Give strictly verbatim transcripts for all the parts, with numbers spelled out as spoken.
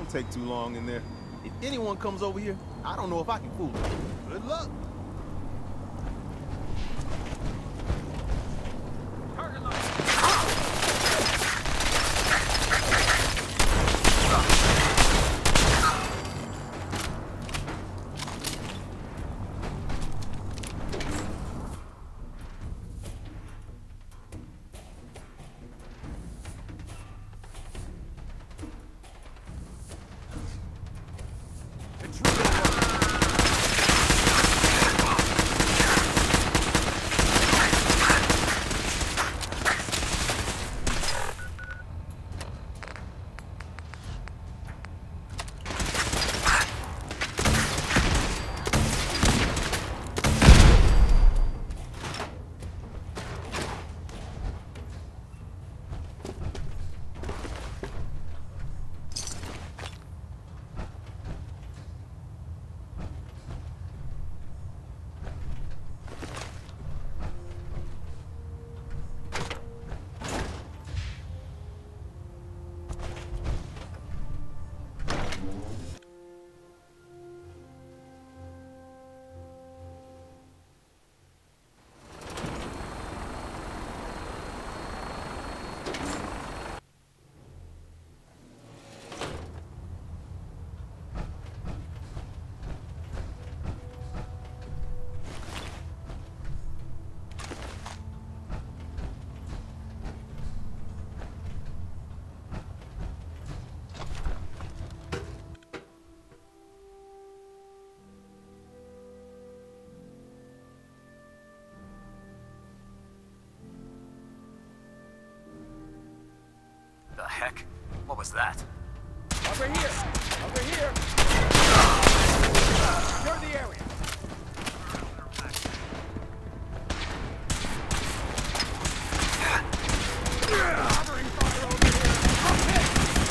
shouldn't take too long in there. If anyone comes over here, I don't know if I can fool them. Good luck. Target locked. The heck? What was that? Over here! Over here! Secure the area! Covering fire over here!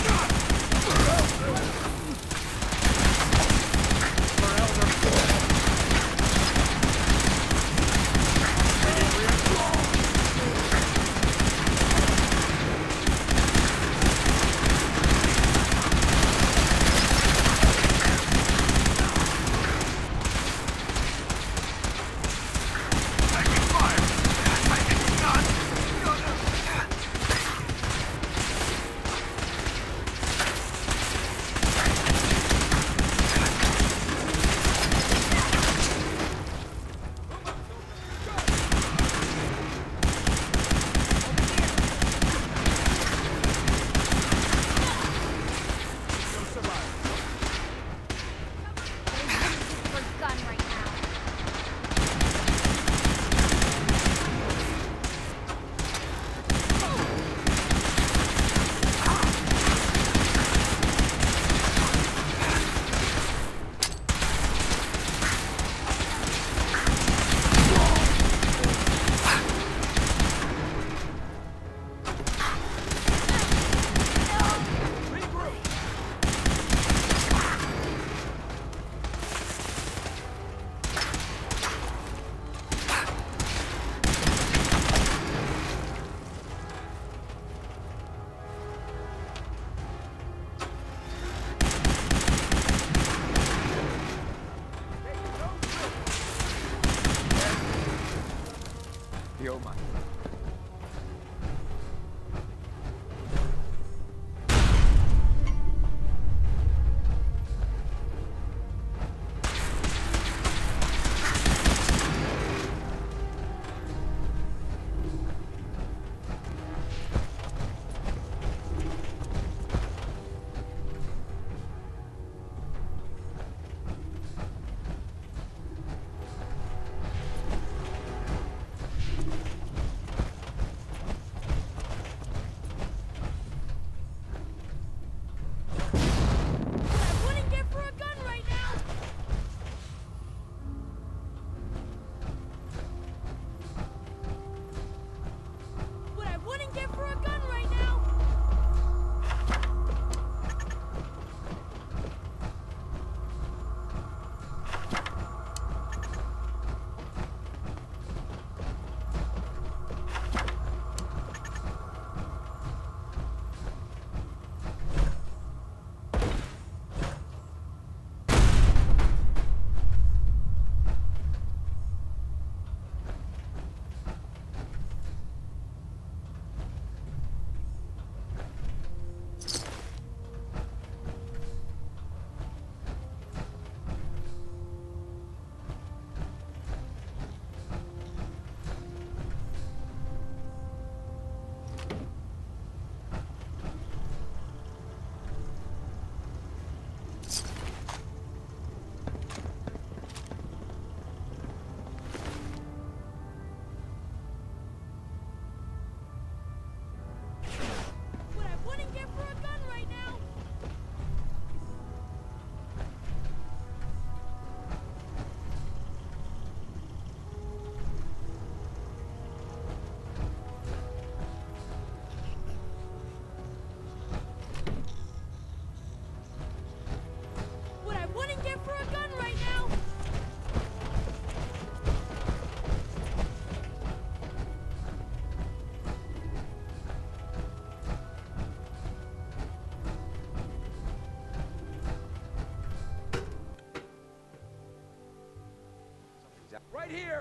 Yo, man. What I wouldn't give for a gun right now! What I wouldn't give for a gun right now! Right here!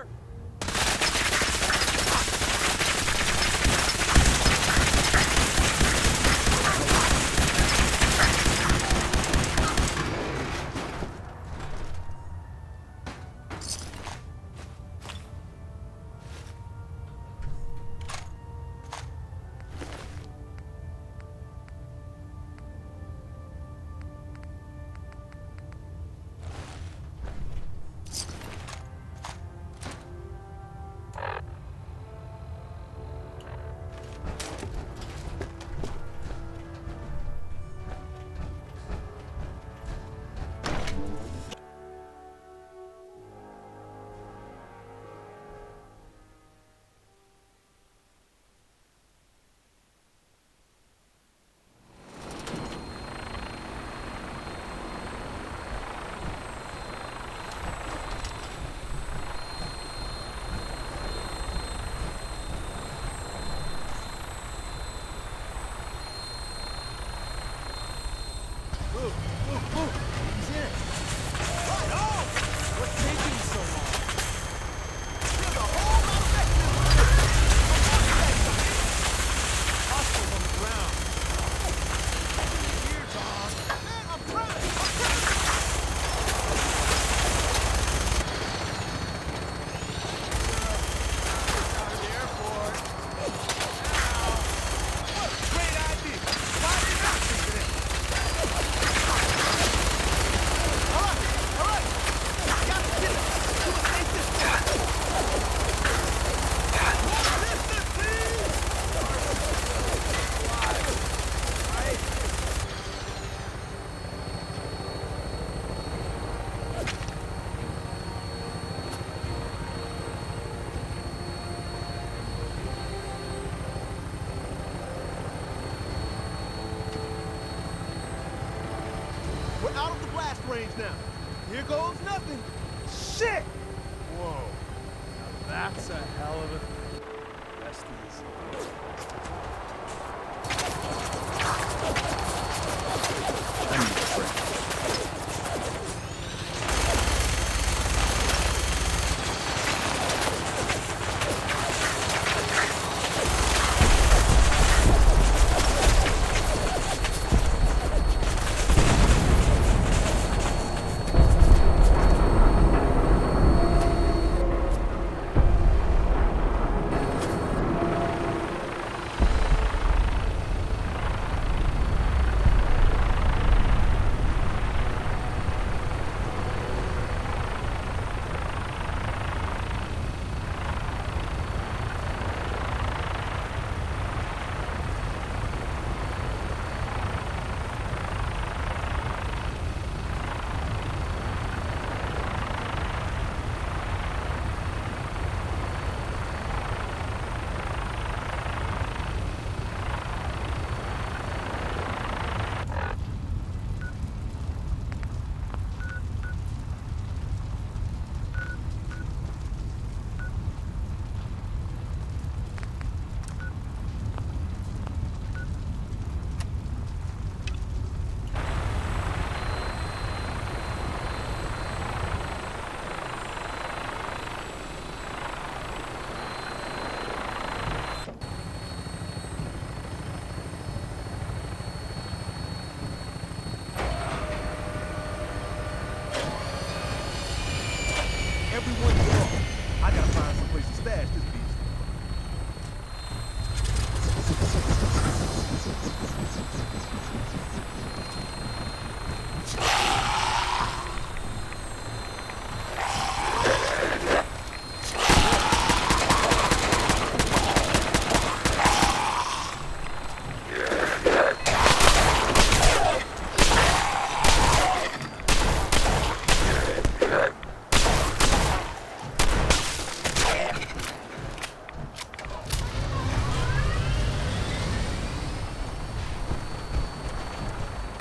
Move, move, move. He's in. Right on! What's taking so long? There's a whole lot of mechanisms. Hostiles on the ground. Here, Tom. Man, I'm trying. I'm trying. Out of the airport. Now. What a great idea. Why did you not think of it? We're out of the blast range now. Here goes nothing. Shit! Whoa. Now that's a hell of a... Rest easy. I need a break.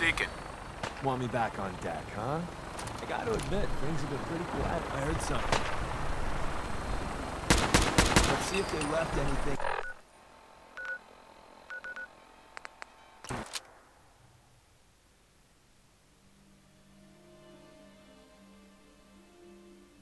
speaking. Want me back on deck, huh? I gotta admit, things have been pretty quiet. I heard something. Let's see if they left anything.